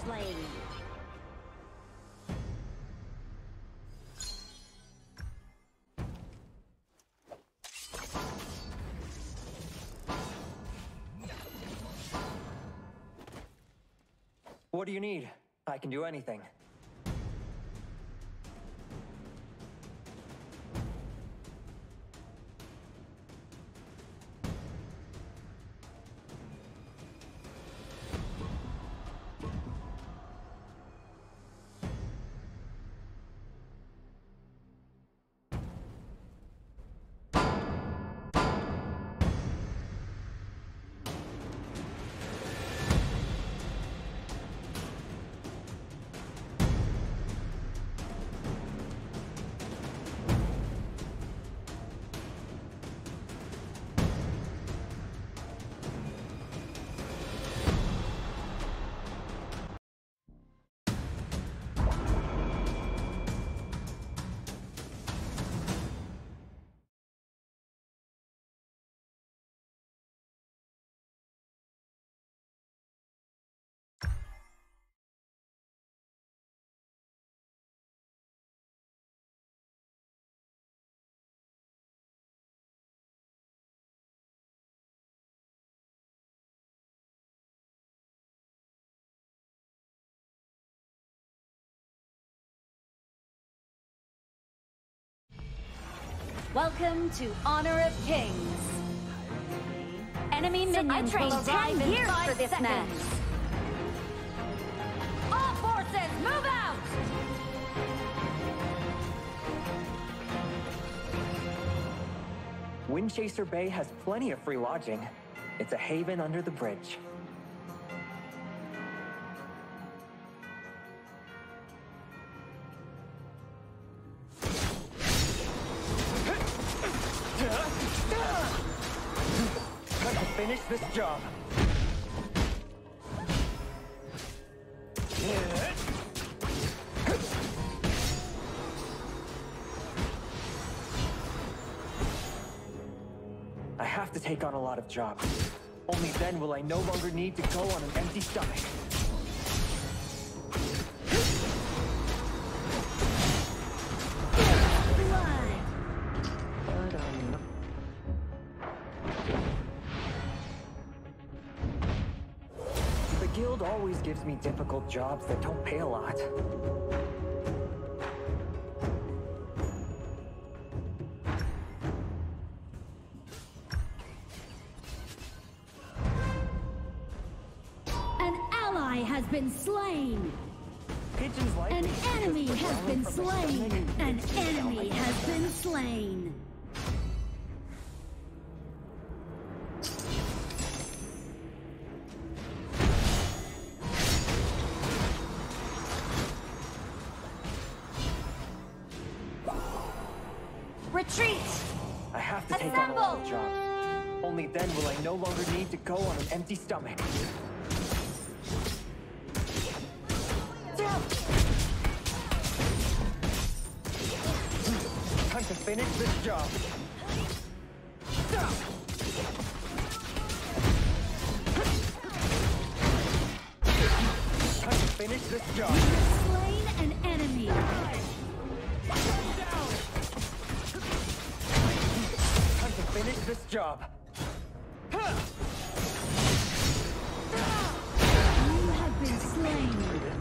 slain. What do you need? I can do anything. Welcome to Honor of Kings. Enemy minions will arrive in 5 seconds. All forces, move out! Windchaser Bay has plenty of free lodging. It's a haven under the bridge. Time to finish this job. I have to take on a lot of jobs. Only then will I no longer need to go on an empty stomach. The guild always gives me difficult jobs that don't pay a lot. Has been slain. Pigeons like An enemy has been slain. An enemy has been slain. Retreat! I have to take on a lot of jobs. Only then will I no longer need to go on an empty stomach. Time to finish this job. Time to finish this job. Slain an enemy. Time to finish this job. You have been slain.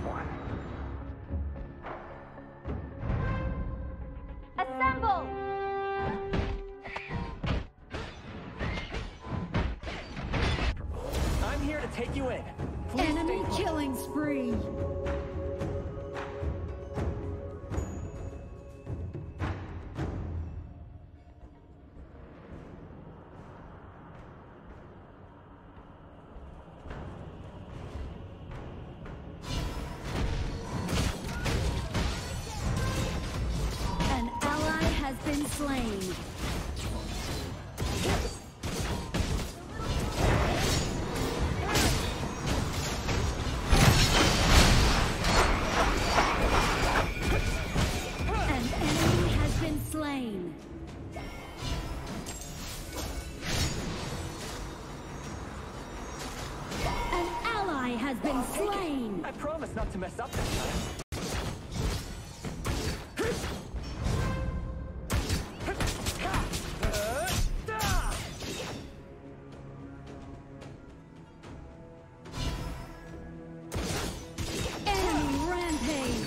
Assemble! I'm here to take you in. Please Enemy killing spree. An ally has been slain. been slain. I promise not to mess up this time. Enemy rampage.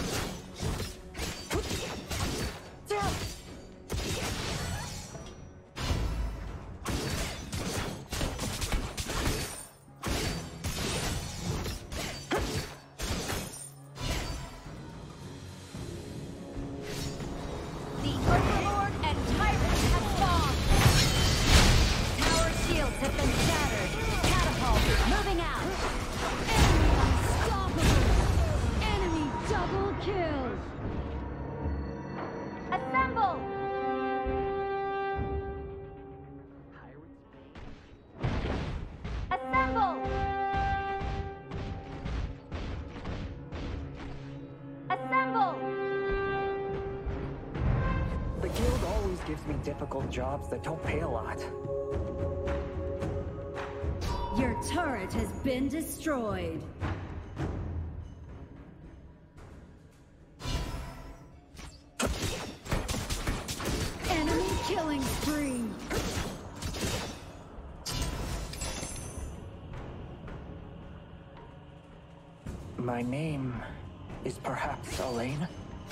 The Overlord and Tyrant have fallen. Tower shields have been shattered. Catapult moving out. Enemy unstoppable. Enemy double kill. Assemble! Assemble! Assemble! The guild always gives me difficult jobs that don't pay a lot. Your turret has been destroyed. Enemy killing spree. My name is perhaps Elaine?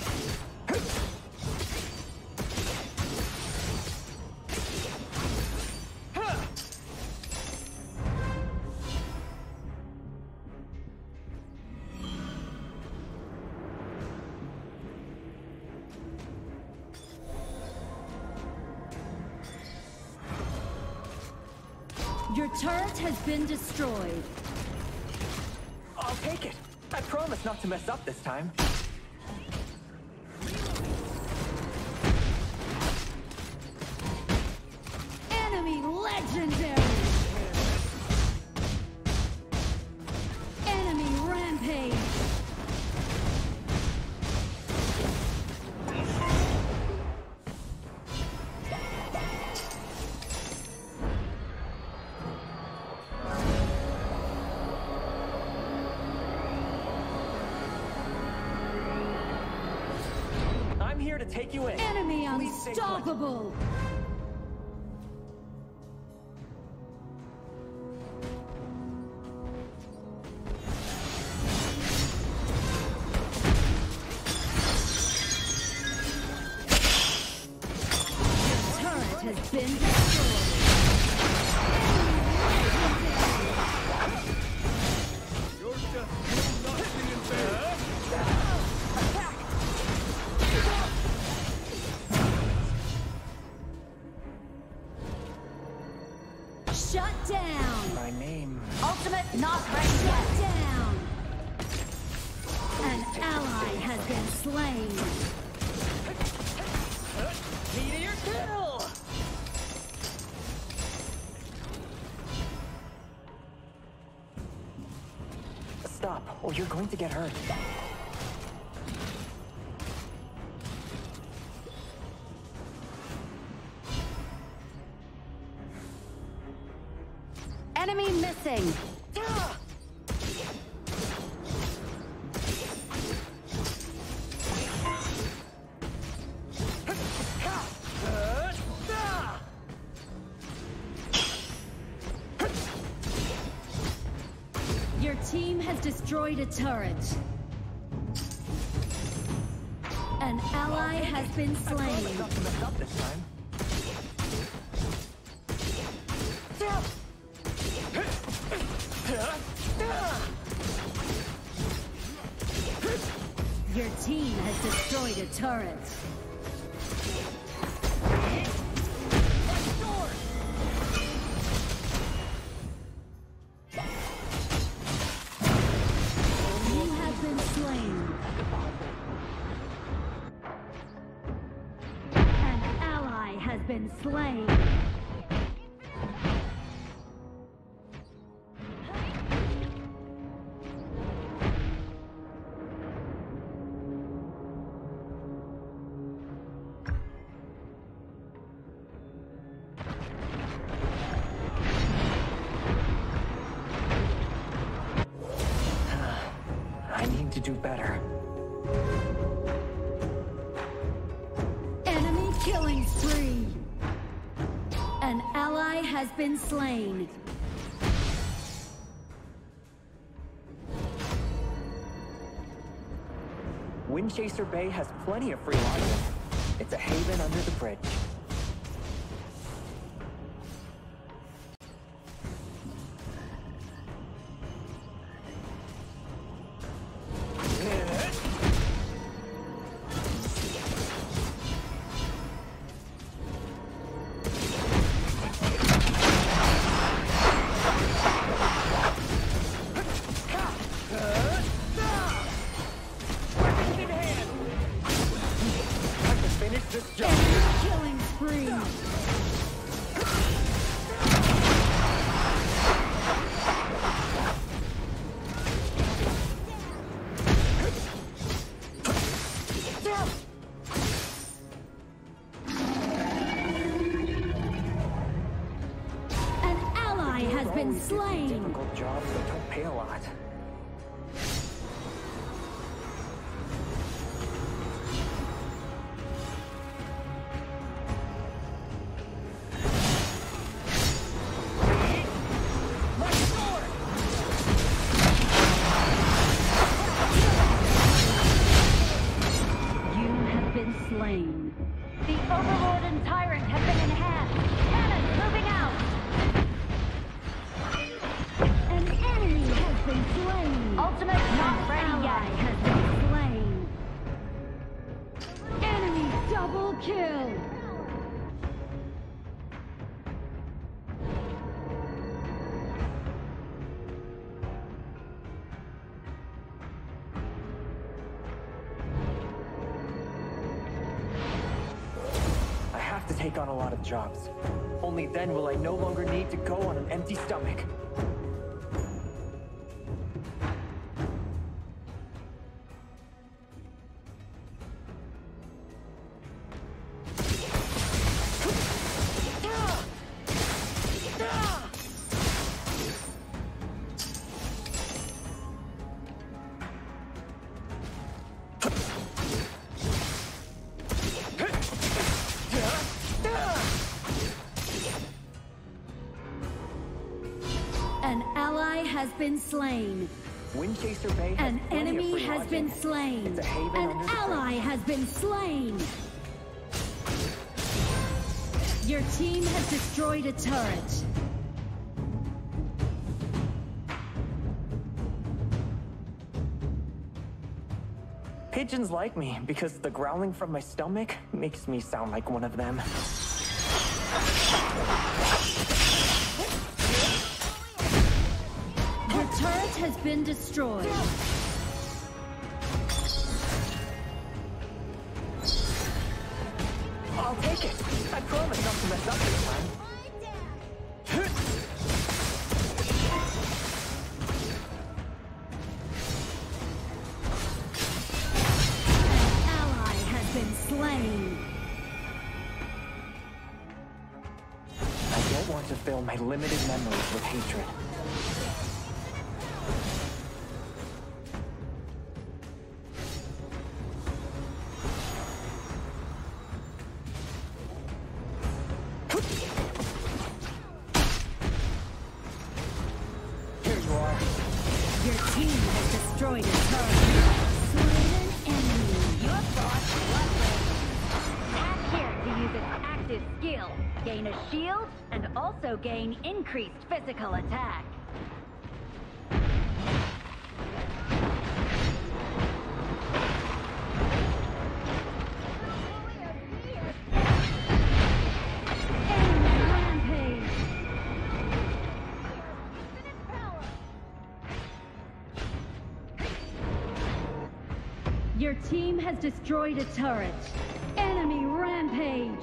Your turret has been destroyed. I'll take it. I promise not to mess up this time. Enemy legendary. Enemy rampage. I'm here to take you in. Enemy Please stay put. unstoppable. Turret has been destroyed. You're just nothing in bed. Shut down. My name. Ultimate not ready Shut yet. down. An ally has been slain. Meteor kill! Stop, or you're going to get hurt. Enemy missing. Your team has destroyed a turret. An ally has been I promise slain. not to mess up this time. Your team has destroyed a turret. You have been slain. An ally has been slain. do better. Enemy killing spree. An ally has been slain. Windchaser Bay has plenty of free lodging. It's a haven under the bridge. Killing spree. An ally has been slain. Difficult jobs that don't pay a lot. Slain. The Overlord and Tyrant have been enhanced. Cannons moving out. An enemy has been slain. Ultimate not ready Ally yet. has been slain. Enemy double kill. To take on a lot of jobs. Only then will I no longer need to go on an empty stomach. An ally has been slain. Windchaser Bay has An plenty of enemy free has lodging. been slain. It's a haven An under the ally bridge. has been slain. Your team has destroyed a turret. Pigeons like me because the growling from my stomach makes me sound like one of them. The turret has been destroyed. I'll take it. I promise not to mess up this time. An ally has been slain. I don't want to fill my limited memories with hatred. Here you are. Your team has destroyed a turret. Slain an enemy. Your boss lovely. Act here to use its active skill. Gain a shield and also gain increased physical attack. Enemy rampage. Your team has destroyed a turret. Enemy rampage.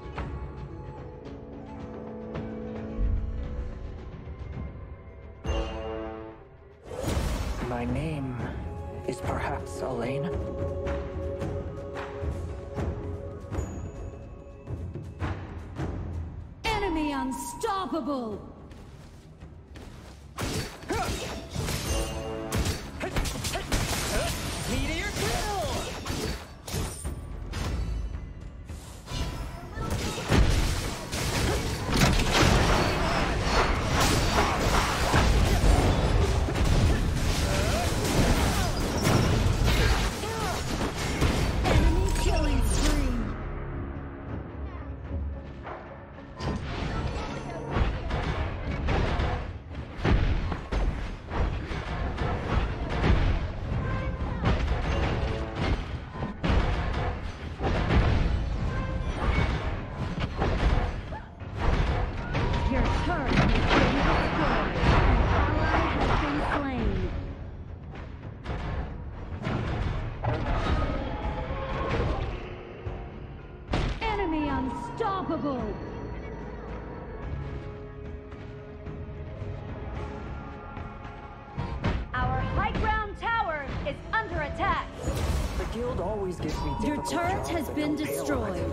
My name is perhaps Elaine. Enemy unstoppable. Your turret has been destroyed. An ally has been slain. Enemy unstoppable. Our high ground tower is under attack. The guild always gives me Your difficult turret jobs has that been don't pay a lot. destroyed.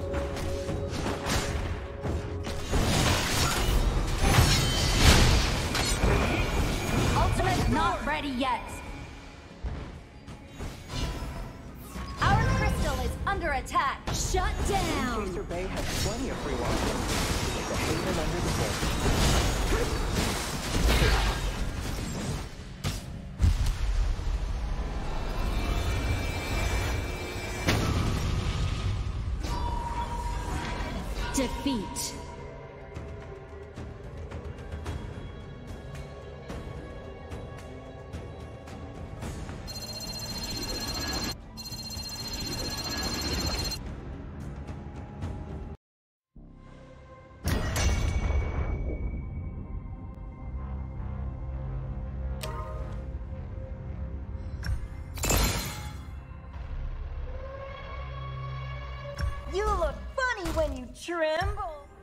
Ultimate not ready yet. Our crystal is under attack. Shut down. Chaser Bay has plenty of free walking. It's a haven under the hill. Defeat. You look funny when you tremble.